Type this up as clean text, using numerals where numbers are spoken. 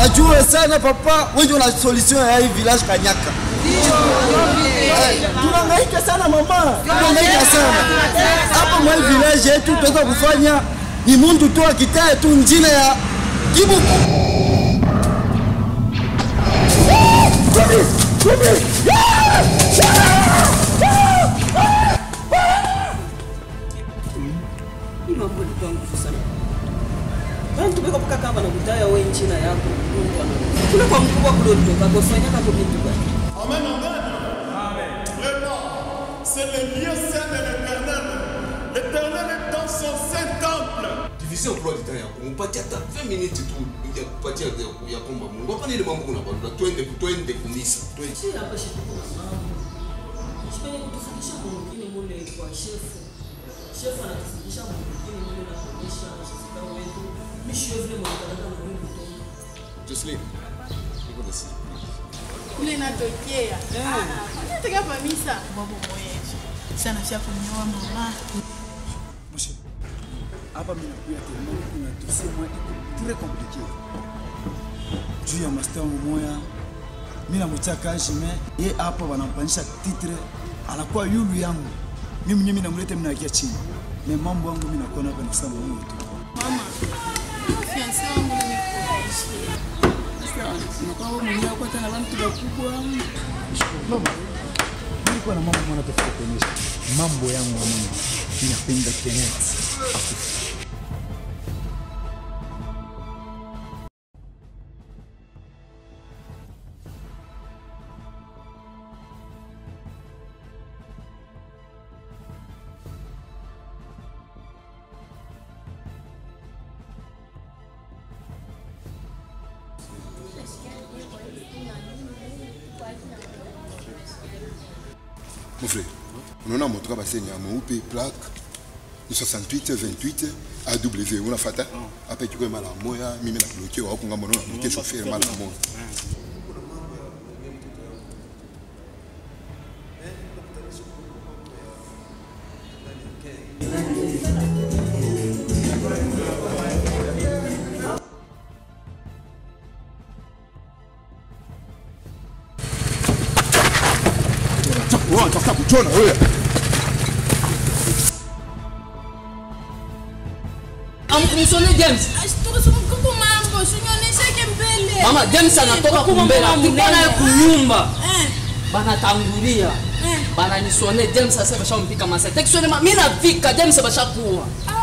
Najua sana papa, wewe una solution ya hii village Kanyaka. Tunahangaika sana mama. Tunahangaika sana. Hapa mwa village yetu tunataka kufanya ni mundu tu akitae tu njina ya Kibuku. Ni mambo ni kwangu sana. Bantu beko kaka bana kutaya wewe njina yako. Kule kwa mkubwa kule kutoka kufanya kama vitu gani? Amen, amen. C'est le lieu saint de l'Éternel. L'Éternel est dans son saint temple. Division pour le temps. On peut dire 20 minutes tout. Il y a pas dire ya komba Mungu. Hapa ni mambo kuna bado. Twende kumisa. Si hapa shiku kuna mambo. Sipeni kutufundisha mwingine mule kwa chef. Chef anatufundisha mwingine mule na kuonyesha sisi wetu. Mishio vile mwanadamu na wewe mtoto. Jocelyn. Niko nasi. Kule natokea. Natokea kwa misa. Babo moyeje. Sana cha kunyoa mama. Monsieur. Hapa mimi nakuya tena kuna dossier moja très compliqué. Juu ya master mmoja. Mimi namtaka Jime yeye hapa wanampanisha titre anakuwa yulu yangu. Mimi mwenyewe namleta mimi nakia chini. Na mambo yangu mimi nakuwa hapa ni sababu hiyo tu. Mama. Fiancé wangu ni kuishi. Unakuwa mwenyewe kwa tena watu wakubwa. Mama. Nilikuwa na mambo mwana tofauti kuonyesha. Mambo yangu mimi ninapenda Kenneth. Mon frère, on a montré à une plaque de 68, 28, AW. On a fait ça. Après, tu as mal à moi, mais la bloqué, on a bloqué, chauffeur mal à moi. Chona wewe. Amkunisone James. Ashtuka mkuku mambo, usionyeshe mbele. Mama James anatoka kumbela. Tukana kunyumba. Bana tangulia. Bana nisone James sasa bashampika masa. Tekisone mimi nafika James bashakuwa.